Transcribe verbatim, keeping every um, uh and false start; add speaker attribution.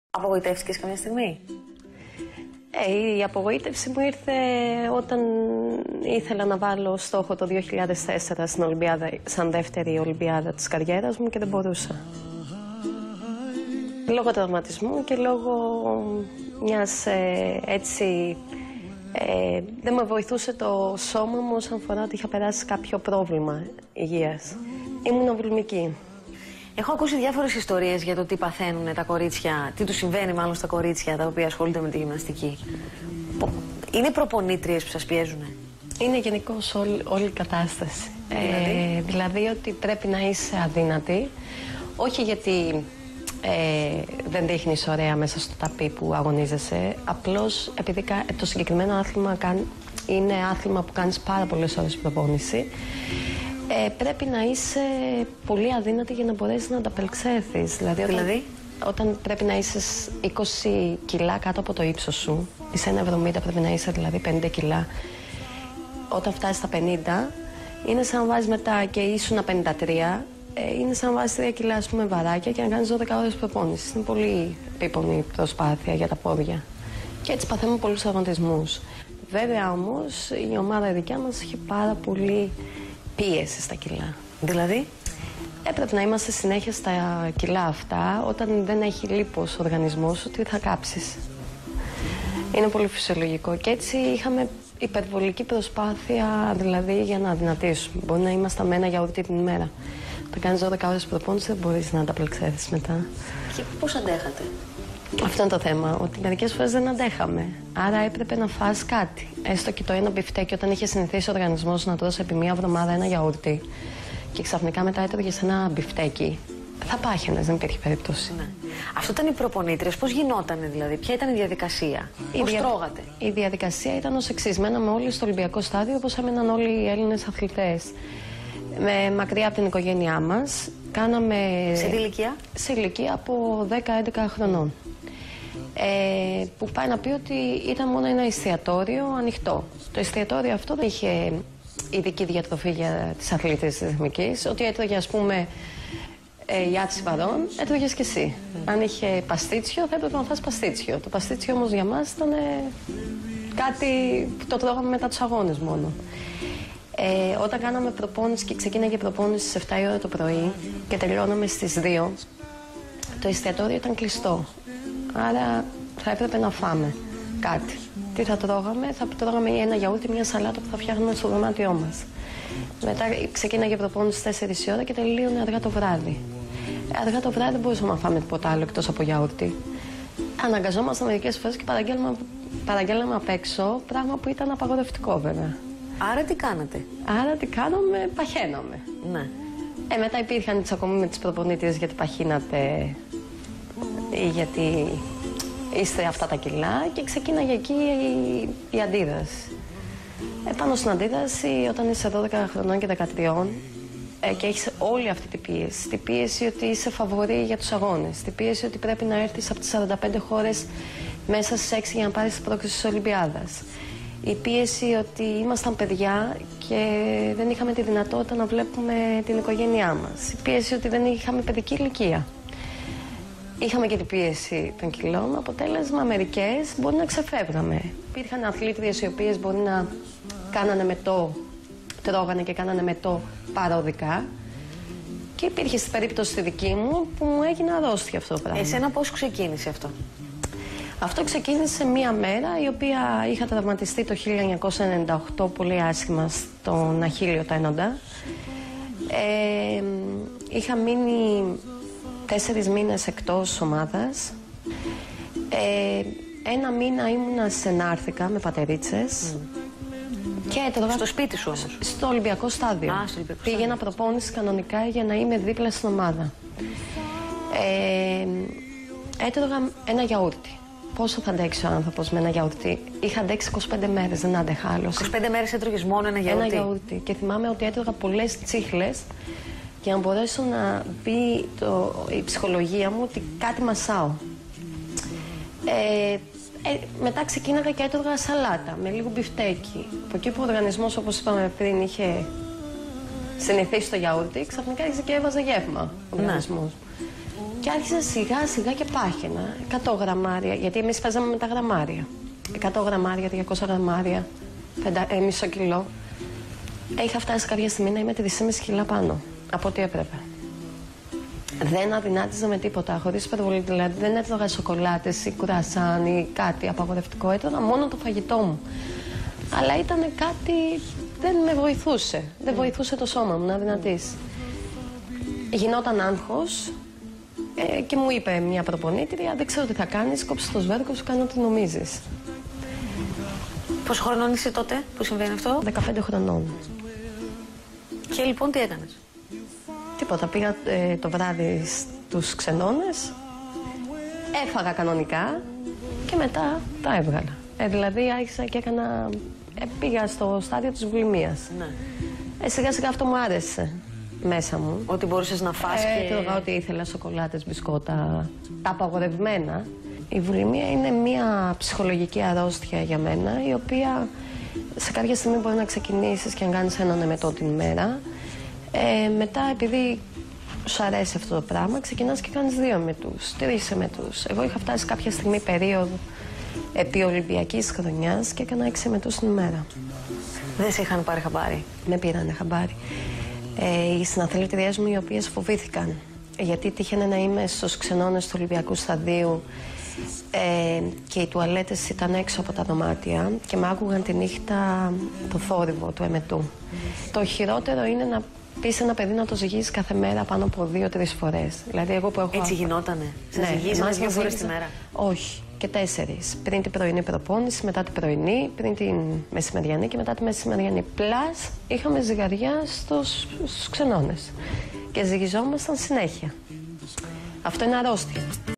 Speaker 1: Απογοητεύτηκες καμιά στιγμή?
Speaker 2: Ε, η απογοήτευση μου ήρθε όταν ήθελα να βάλω στόχο το δύο χιλιάδες τέσσερα στην Ολυμπιάδα, σαν δεύτερη Ολυμπιάδα της καριέρας μου και δεν μπορούσα. Λόγω τραυματισμού και λόγω μιας ε, έτσι... Ε, δεν με βοηθούσε το σώμα μου όσον αφορά ότι είχα περάσει κάποιο πρόβλημα υγείας. Ήμουν βουλμική.
Speaker 1: Έχω ακούσει διάφορες ιστορίες για το τι παθαίνουν τα κορίτσια, τι τους συμβαίνει μάλλον στα κορίτσια τα οποία ασχολούνται με τη γυμναστική. Είναι προπονήτριες που σας πιέζουν?
Speaker 2: Είναι γενικώς όλη, όλη η κατάσταση. Δηλαδή? Ε, δηλαδή ότι πρέπει να είσαι αδύνατη, όχι γιατί ε, δεν δείχνεις ωραία μέσα στο ταπί που αγωνίζεσαι, απλώς επειδή το συγκεκριμένο άθλημα είναι άθλημα που κάνεις πάρα πολλές ώρες προπόνηση. Ε, πρέπει να είσαι πολύ αδύνατη για να μπορέσεις να ανταπεξέλθεις. Δηλαδή, όταν, δηλαδή? όταν πρέπει να είσαι είκοσι κιλά κάτω από το ύψος σου, είσαι ένα εβδομήντα, πρέπει να είσαι δηλαδή πενήντα κιλά. Όταν φτάσεις στα πενήντα, είναι σαν να βάζεις μετά και ήσουν πενήντα τρία, ε, είναι σαν να βάζεις τρία κιλά ας πούμε βαράκια και να κάνεις δώδεκα ώρες προπόνηση. Είναι πολύ επίπονη προσπάθεια για τα πόδια. Και έτσι παθαίνουμε πολλούς τραυματισμούς. Βέβαια όμως η ομάδα δικιά μας έχει πάρα πολύ πίεση στα κιλά.
Speaker 1: Δηλαδή?
Speaker 2: Έπρεπε να είμαστε συνέχεια στα κιλά αυτά. Όταν δεν έχει λίπος ο οργανισμός, ότι θα κάψεις. Είναι πολύ φυσιολογικό. Και έτσι είχαμε υπερβολική προσπάθεια δηλαδή για να αδυνατήσουμε. Μπορεί να είμαστε με ένα γιαούρτι την ημέρα. Όταν κάνεις δώδεκα ώρες προπόνηση δεν μπορείς να ανταπεξέλθεις μετά.
Speaker 1: Και πώς αντέχατε?
Speaker 2: Αυτό είναι το θέμα, ότι μερικές φορές δεν αντέχαμε. Άρα έπρεπε να φας κάτι. Έστω και το ένα μπιφτέκι, όταν είχε συνηθίσει ο οργανισμός να τρώσει επί μία εβδομάδα ένα γιαούρτι και ξαφνικά μετά έτρωγες ένα μπιφτέκι, θα πάχαινες, δεν υπήρχε περίπτωση.
Speaker 1: Ναι. Αυτό ήταν οι προπονήτριες, πώς γινότανε δηλαδή, ποια ήταν η διαδικασία, η πώς δια... τρώγατε?
Speaker 2: Η διαδικασία ήταν ως εξής. Μέναμε όλοι στο Ολυμπιακό στάδιο όπως έμεναν όλοι οι Έλληνες αθλητές. Με, μακριά από την οικογένειά μας. Κάναμε...
Speaker 1: Σε τι ηλικία?
Speaker 2: Σε ηλικία από δέκα με έντεκα χρονών. Ε, που πάει να πει ότι ήταν μόνο ένα εστιατόριο ανοιχτό. Το εστιατόριο αυτό δεν είχε ειδική διατροφή για τις αθλήτες της εθνικής. Ότι έτρωγε ας πούμε ε, γιάτσι παρόν, έτρωγες κι εσύ. Mm. Αν είχε παστίτσιο θα έπρεπε να φας παστίτσιο. Το παστίτσιο όμως για μας ήταν ε, κάτι που το τρώγαμε μετά τους αγώνες μόνο. Ε, όταν κάναμε προπόνηση και ξεκίναγε η προπόνηση στις επτά η ώρα το πρωί και τελειώναμε στις δύο, το εστιατόριο ήταν κλειστό. Άρα θα έπρεπε να φάμε κάτι. Τι θα τρώγαμε? Θα τρώγαμε ένα γιαούρτι, μια σαλάτα που θα φτιάχνουμε στο δωμάτιό μας. Μετά ξεκίναγε η προπόνηση στις τέσσερις η ώρα και τελείωνε αργά το βράδυ. Αργά το βράδυ δεν μπορούσαμε να φάμε τίποτα άλλο εκτός από γιαούρτι. Αναγκαζόμασταν μερικές φορές και παραγγέλναμε απ' έξω, πράγμα που ήταν απαγορευτικό βέβαια.
Speaker 1: Άρα τι κάνατε?
Speaker 2: Άρα τι κάναμε, παχαίναμε.
Speaker 1: Ναι.
Speaker 2: Ε, μετά υπήρχαν τσακωμοί με τις προπονήτριες γιατί παχύνατε ή γιατί είστε αυτά τα κιλά και ξεκίναγε εκεί η, η αντίδραση. Ε, πάνω στην αντίδραση, όταν είσαι δώδεκα χρονών και δεκατρία ε, και έχεις όλη αυτή την πίεση, την πίεση ότι είσαι φαβορί για τους αγώνες, την πίεση ότι πρέπει να έρθεις από τις σαράντα πέντε χώρες μέσα στις έξι για να πάρεις την πρόκριση της Ολυμπιάδας. Η πίεση ότι ήμασταν παιδιά και δεν είχαμε τη δυνατότητα να βλέπουμε την οικογένειά μας. Η πίεση ότι δεν είχαμε παιδική ηλικία. Είχαμε και την πίεση των κιλών, αποτέλεσμα μερικές μπορεί να ξεφεύγαμε. Υπήρχαν αθλήτριες οι οποίες μπορεί να κάνανε μετό, τρώγανε και κάνανε μετό παροδικά. Και υπήρχε στην περίπτωση τη δική μου που μου έγινε αρρώστια αυτό το πράγμα.
Speaker 1: Εσένα πώς ξεκίνησε αυτό?
Speaker 2: Αυτό ξεκίνησε μία μέρα η οποία είχα τραυματιστεί το χίλια εννιακόσια ενενήντα οκτώ πολύ άσχημα στον Αχίλλειο τένοντα. Ε, είχα μείνει τέσσερις μήνες εκτός ομάδας. Ε, ένα μήνα ήμουνα σενάρθηκα με πατερίτσες. Mm. Και έτρωγα...
Speaker 1: Στο σπίτι σου όμως?
Speaker 2: Στο Ολυμπιακό στάδιο.
Speaker 1: Α, στο Ολυμπιακό
Speaker 2: Πήγαινα
Speaker 1: στάδιο.
Speaker 2: προπόνηση κανονικά για να είμαι δίπλα στην ομάδα. Ε, έτρωγα ένα γιαούρτι. Πόσο θα αντέξει ο άνθρωπος με ένα γιαούρτι? Είχα αντέξει είκοσι πέντε μέρες, δεν άντεχα άλλο.
Speaker 1: είκοσι πέντε μέρες έτρωγες μόνο ένα γιαούρτι?
Speaker 2: Ένα γιαούρτι. Και θυμάμαι ότι έτρωγα πολλές τσίχλες για να μπορέσω να μπει το, η ψυχολογία μου ότι κάτι μασάω. Ε, ε, μετά ξεκίναγα και έτρωγα σαλάτα με λίγο μπιφτέκι. Από εκεί που ο οργανισμός, όπως είπαμε πριν, είχε συνηθίσει το γιαούρτι, ξαφνικά άρχισε και έβαζε γεύμα ο οργανισμός. Και Και άρχισα σιγά σιγά και πάχαινα. εκατό γραμμάρια, γιατί εμείς παίζαμε με τα γραμμάρια. εκατό γραμμάρια, διακόσια γραμμάρια, πεντα, ε, μισό κιλό. Είχα φτάσει κάποια στιγμή να είμαι τρία κόμμα πέντε κιλά πάνω από ό,τι έπρεπε. Δεν αδυνάτιζα με τίποτα, χωρίς υπερβολή. Δηλαδή δεν έτρωγα σοκολάτες ή κουρασάν ή κάτι απαγορευτικό. Έτρωγα μόνο το φαγητό μου. Αλλά ήταν κάτι. Δεν με βοηθούσε. Δεν βοηθούσε το σώμα μου να αδυνατήσει. Γινόταν άγχος ε, και μου είπε μια προπονήτρια: δεν ξέρω τι θα κάνεις, κόψε το σβέρκο σου, κάνε ό,τι νομίζεις.
Speaker 1: Πόσο χρονών είσαι τότε που συμβαίνει αυτό?
Speaker 2: δεκαπέντε χρονών.
Speaker 1: Και λοιπόν τι έκανες?
Speaker 2: Τίποτα. Πήγα ε, το βράδυ στους ξενώνες, έφαγα κανονικά και μετά τα έβγαλα. Ε, δηλαδή άρχισα και έκανα. Ε, πήγα στο στάδιο της βουλημίας.
Speaker 1: Ναι.
Speaker 2: Ε, σιγά σιγά αυτό μου άρεσε μέσα μου.
Speaker 1: Ότι μπορούσες να φας
Speaker 2: ε,
Speaker 1: και...
Speaker 2: Τρώγα ό,τι ήθελα, σοκολάτες, μπισκότα, τα απαγορευμένα. Η βουλημία είναι μια ψυχολογική αρρώστια για μένα, η οποία σε κάποια στιγμή μπορεί να ξεκινήσεις και να κάνεις έναν εμετό την ημέρα. Ε, μετά, επειδή σου αρέσει αυτό το πράγμα, ξεκινάς και κάνεις δύο εμετούς, τρεις εμετούς. Εγώ είχα φτάσει κάποια στιγμή περίοδο επί Ολυμπιακής χρονιάς και έκανα έξι εμετούς την ημέρα.
Speaker 1: Δεν σε είχαν πάρει χαμπάρι?
Speaker 2: Με πήρανε χαμπάρι. Ε, οι συναθλητριές μου, οι οποίες φοβήθηκαν, γιατί τύχαινε να είμαι στους ξενώνες του Ολυμπιακού Σταδίου ε, και οι τουαλέτες ήταν έξω από τα δωμάτια και με άκουγαν τη νύχτα το θόρυβο του εμετού. Το χειρότερο είναι να πεις ένα παιδί να το ζυγίζεις κάθε μέρα πάνω από δύο-τρεις φορές. Δηλαδή, εγώ που έχω...
Speaker 1: Έτσι γινότανε? Σε
Speaker 2: ναι,
Speaker 1: ζυγίζεις δύο φορές τη μέρα?
Speaker 2: Όχι. Και τέσσερις. Πριν την πρωινή προπόνηση, μετά την πρωινή, πριν την μεσημεριανή και μετά τη μεσημεριανή. Πλάς είχαμε ζυγαριά στους, στους ξενώνες. Και ζυγιζόμασταν συνέχεια. Αυτό είναι αρρώστια.